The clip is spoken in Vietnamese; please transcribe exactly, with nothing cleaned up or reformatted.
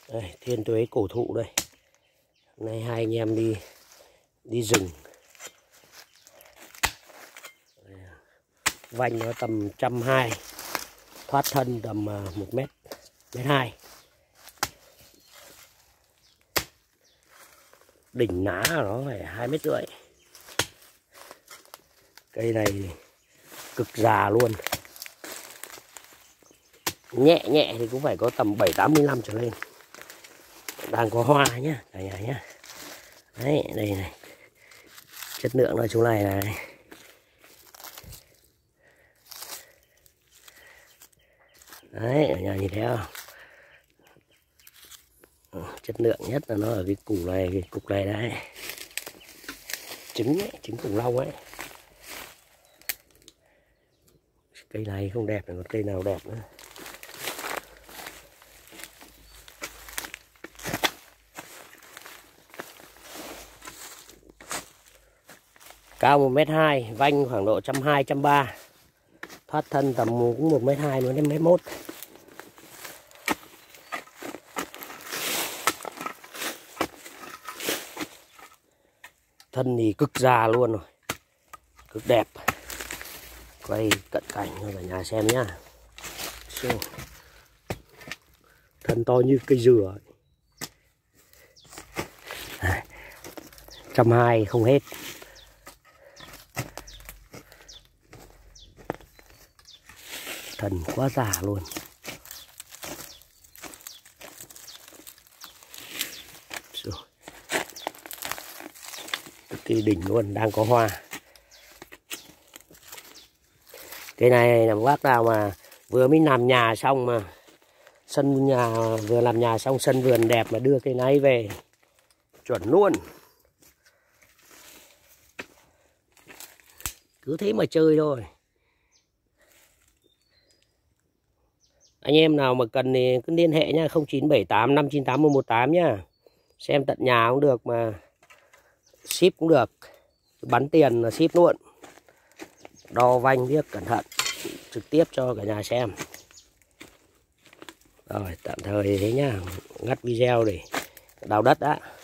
Đây, thiên tuế cổ thụ đây. Hôm nay hai anh em đi đi rừng. Vành nó tầm trăm hai, thoát thân tầm một mét, mét hai. Đỉnh ná của nó phải hai mét rưỡi. Cây này cực già luôn. Nhẹ nhẹ thì cũng phải có tầm bảy tám mươi lăm trở lên. Đang có hoa nhá cả nhà nhá. Đấy, đây này. Chất lượng ở chỗ này này. Đấy, ở nhà nhìn thấy không? Chất lượng nhất là nó ở cái củ này, cái cục này đấy. Trứng ấy, trứng khủng long ấy. Cây này không đẹp, còn cây nào đẹp nữa. Cao một mét hai, vanh khoảng độ trăm hai, trăm ba. Thoát thân tầm cũng một mét hai nữa đến mét một. Thân thì cực già luôn rồi. Cực đẹp. Quay cận cảnh cho cả nhà xem nhá. Thân to như cây dừa. Trăm hai không hết. Thần quá già luôn. Cái đỉnh luôn, đang có hoa. Cái này là bác nào mà vừa mới làm nhà xong mà sân nhà vừa làm nhà xong sân vườn đẹp mà đưa cây này về chuẩn luôn. Cứ thế mà chơi thôi. Anh em nào mà cần thì cứ liên hệ nhá, không chín bảy tám năm chín tám một một tám nhá. Xem tận nhà cũng được mà ship cũng được. Bắn tiền là ship luôn. Đo vanh viết cẩn thận, trực tiếp cho cả nhà xem. Rồi tạm thời thế nhá, ngắt video để đào đất đã.